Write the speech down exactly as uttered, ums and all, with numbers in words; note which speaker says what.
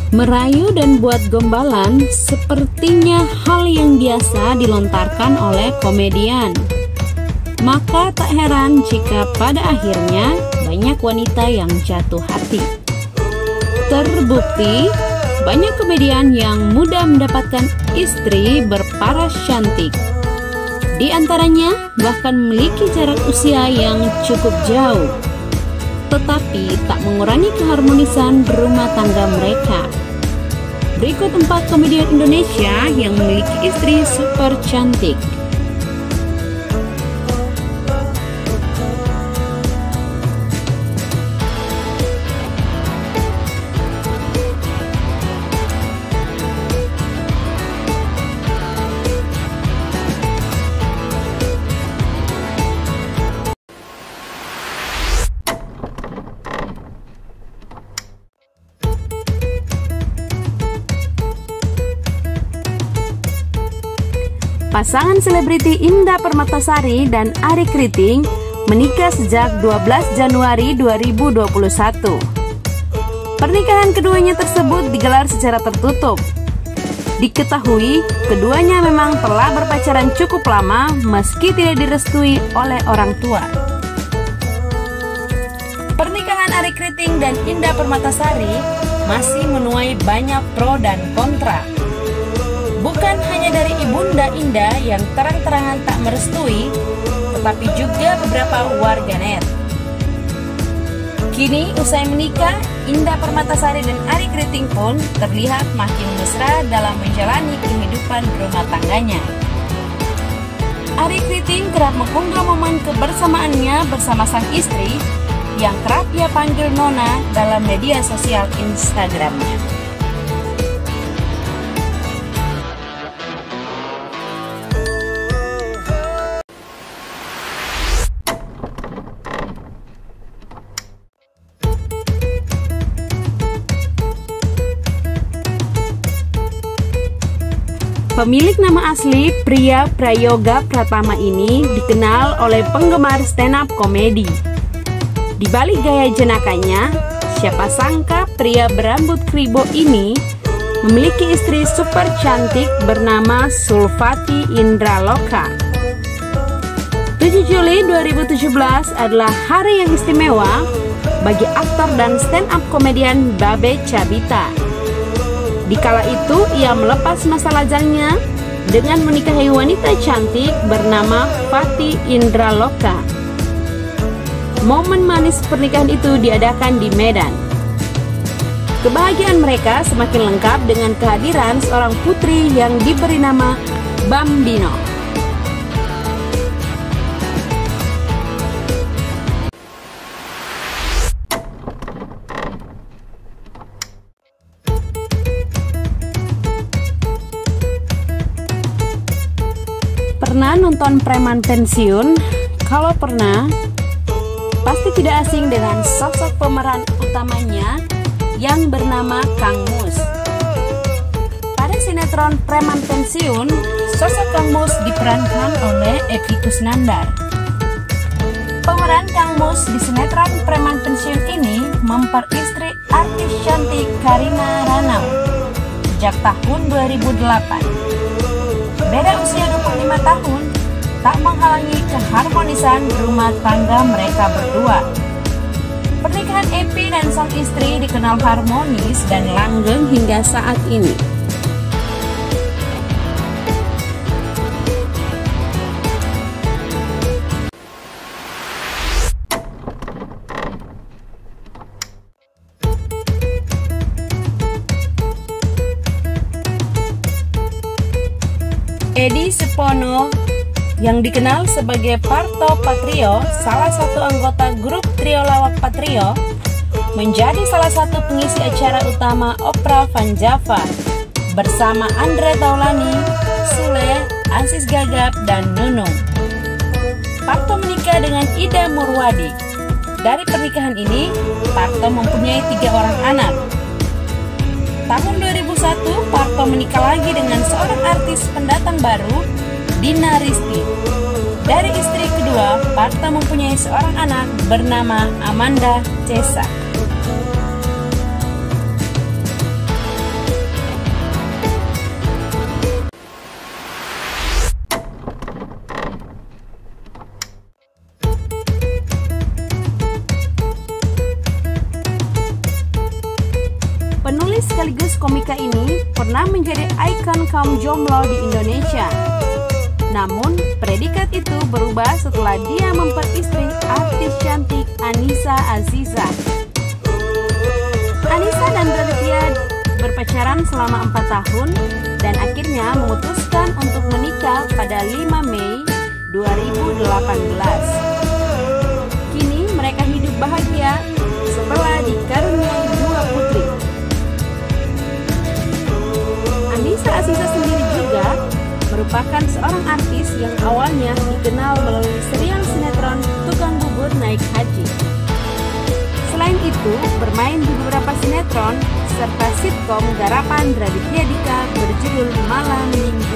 Speaker 1: Merayu dan buat gombalan sepertinya hal yang biasa dilontarkan oleh komedian. Maka tak heran jika pada akhirnya banyak wanita yang jatuh hati. Terbukti, banyak komedian yang mudah mendapatkan istri berparas cantik. Di antaranya bahkan memiliki jarak usia yang cukup jauh, tetapi tak mengurangi keharmonisan berumah tangga mereka. Berikut empat komedian Indonesia yang memiliki istri super cantik. Pasangan selebriti Indah Permatasari dan Arie Kriting menikah sejak dua belas Januari dua ribu dua puluh satu. Pernikahan keduanya tersebut digelar secara tertutup. Diketahui, keduanya memang telah berpacaran cukup lama meski tidak direstui oleh orang tua. Pernikahan Arie Kriting dan Indah Permatasari masih menuai banyak pro dan kontra. Bukan hanya dari ibunda Indah yang terang-terangan tak merestui, tetapi juga beberapa warganet. Kini usai menikah, Indah Permatasari dan Arie Kriting pun terlihat makin mesra dalam menjalani kehidupan rumah tangganya. Arie Kriting kerap mengunggah momen kebersamaannya bersama sang istri yang kerap ia panggil Nona dalam media sosial Instagramnya. Pemilik nama asli Pria Prayoga Pratama ini dikenal oleh penggemar stand up komedi. Di balik gaya jenakanya, siapa sangka pria berambut kribo ini memiliki istri super cantik bernama Sulfati Indraloka. tujuh Juli dua ribu tujuh belas adalah hari yang istimewa bagi aktor dan stand up komedian Babe Cabita. Dikala itu ia melepas masa lajangnya dengan menikahi wanita cantik bernama Fati Indraloka. Momen manis pernikahan itu diadakan di Medan. Kebahagiaan mereka semakin lengkap dengan kehadiran seorang putri yang diberi nama Bambino. Pernah nonton Preman Pensiun? Kalau pernah, pasti tidak asing dengan sosok pemeran utamanya yang bernama Kang Mus. Pada sinetron Preman Pensiun, sosok Kang Mus diperankan oleh Epy Kusnandar. Pemeran Kang Mus di sinetron Preman Pensiun ini memperistri artis cantik Karina Ranau sejak tahun dua ribu delapan. Beda usia dua puluh lima tahun tak menghalangi keharmonisan rumah tangga mereka berdua. Pernikahan Epy dan sang istri dikenal harmonis dan langgeng hingga saat ini. Edi Supono yang dikenal sebagai Parto Patrio, salah satu anggota grup trio lawak Patrio, menjadi salah satu pengisi acara utama Opera Van Java bersama Andre Taulani, Sule, Aziz Gagap, dan Nunung. Parto menikah dengan Ida Murwadi. Dari pernikahan ini, Parto mempunyai tiga orang anak. Tahun dua ribu satu, Parto menikah lagi dengan seorang artis pendatang baru, Dina Risti. Dari istri kedua, Parto mempunyai seorang anak bernama Amanda Cesa. sekaligus komika ini pernah menjadi ikon kaum jomblo di Indonesia. Namun, predikat itu berubah setelah dia memperistri artis cantik Annisa Aziza. Annisa dan Raditya berpacaran selama empat tahun dan akhirnya memutuskan untuk menikah pada lima Mei dua ribu delapan belas. Kini mereka hidup bahagia setelah dikaruniai dua putri. Annisa Aziza sendiri juga merupakan seorang artis yang awalnya dikenal melalui serial sinetron Tukang Bubur Naik Haji. Selain itu, bermain di beberapa sinetron serta sitkom garapan Raditya Dika berjudul Malam Minggu.